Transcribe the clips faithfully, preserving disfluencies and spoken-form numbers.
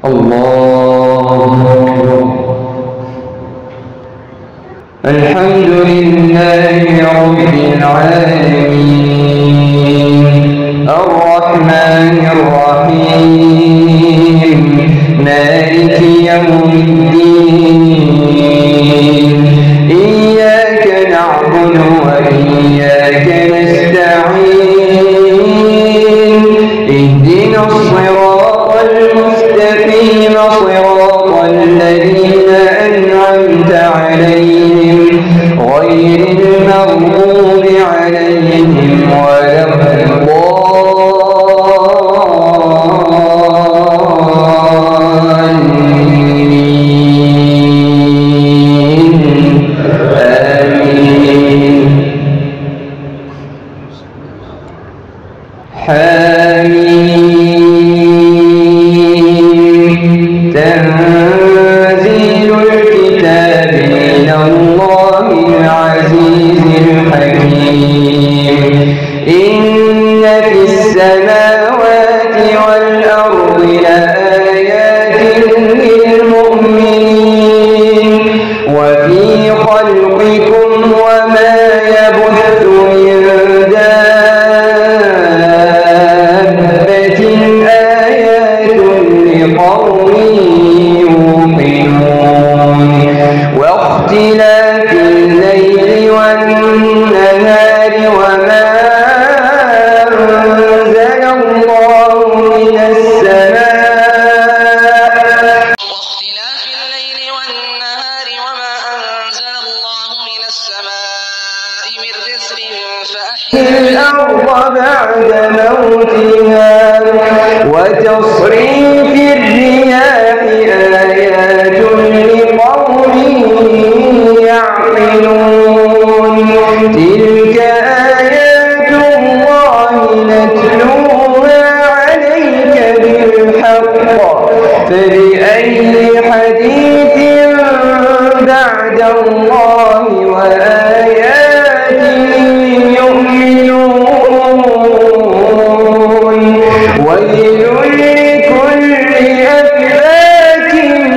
الله أكبر. الحمد لله رب العالمين الرحمن الرحيم مالك يوم الدين إياك نعبد وإياك نستعين اهدنا الصراط المستقيم صراط الذين أنعمت عليهم غير المغضوب عليهم ولا الضالين آمين. حميم تنزيل الكتاب من الله العزيز الحكيم إن في السماوات والأرض لآيات للمؤمنين وفي خلقكم وما يبث من دابة آيات لقوم يوقنون واختلاف الليل والنهار وما أنزل الله من السماء واختلاف الليل والنهار وما أنزل الله من السماء من رزق فأحيا الأرض بعد موتها وتصريف الرياح آيات لقوم يعقلون تلك آيات الله نتلوها عليك بالحق فبأي حديث بعد الله وآياته يؤمنون ويل لكل أفاك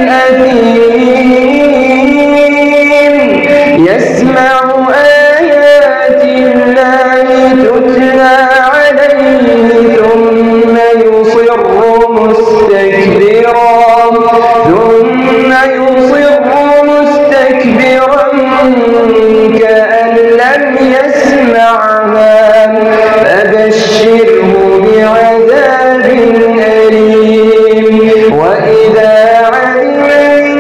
أثيم يسمع آيات الله تتلى عليه ثم يصر مستكبرا ثم يصر مستكبرا كأن لم يسمعها فبشره بعذاب أليم وإذا علم من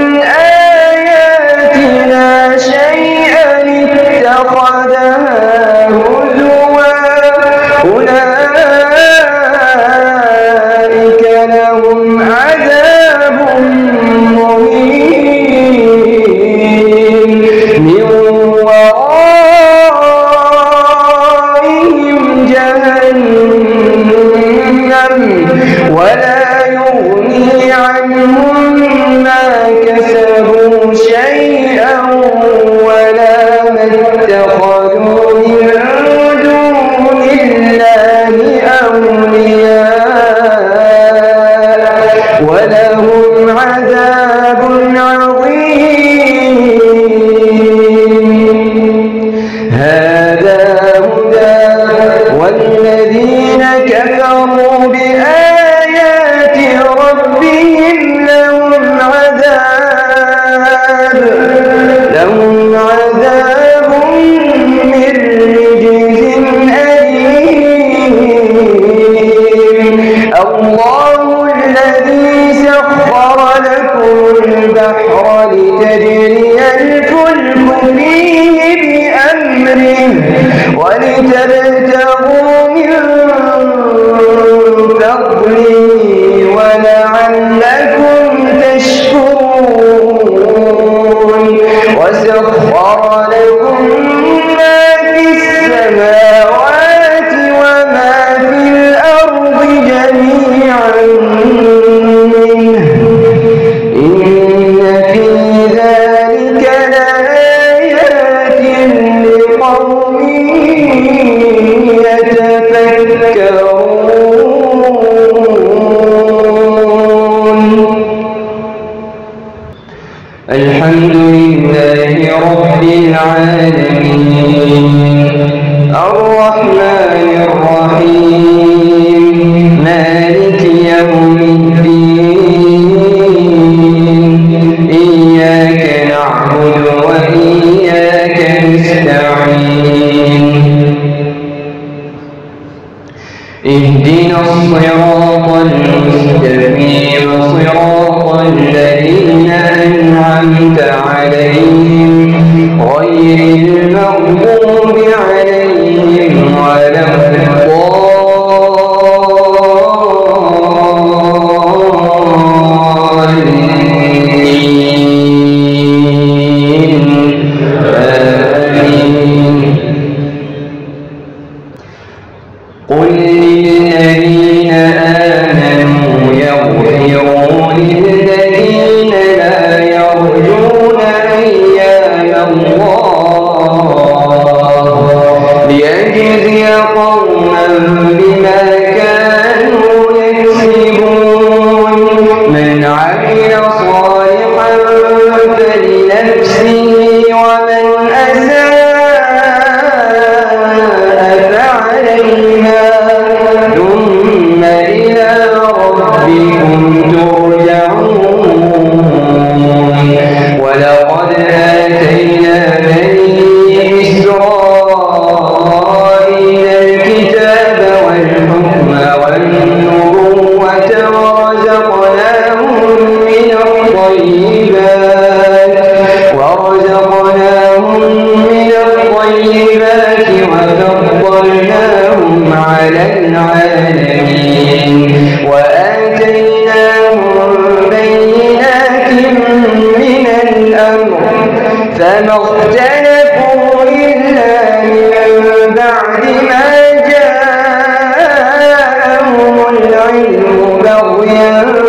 آياتنا شيئا اتخذها هزوا أولئك لهم عذاب مهين من ورائهم جهنم ولا يغني عنهم ما كسبوا شيئا ولا ما اتخذوا من دون الله أولياء ولهم عذاب عظيم. هذا هدى والذين كفروا بآيات ربهم لهم عذاب لهم عذاب من رجز أليم. الله الذي سخر لكم البحر لتجري الفلك فيه بأمره ولتبتغوا من فضله ولعلكم تشكرون وسخر لكم ما في السماوات وما في الأرض جميعا منه إن في ذلك لآيات لقوم يتقون. الحمد لله رب العالمين الرحمن الرحيم مالك يوم الدين إياك نعبد وإياك نستعين اهدنا الصراط المستقيم صراط الذين أنعمت عليهم غير المغضوب عليهم ولا الضالين آمين. قل للذين آمنوا يغفروا للذين لا يرجون أيام الله ليجزي قوما بما كانوا يكسبون من عمل صالحا فلنفسه ومن أساء فعليها ثم إلى ربكم ترجعون. ولقد آتينا بني إسرائيل الكتاب والحكم والنبوة ورزقناهم من الطيبات ورزقناهم من الطيبات وفضلناهم على العالمين وآتيناهم بينات من الأمر فما اختلفوا إلا من بعد ما جاءهم العلم بغيا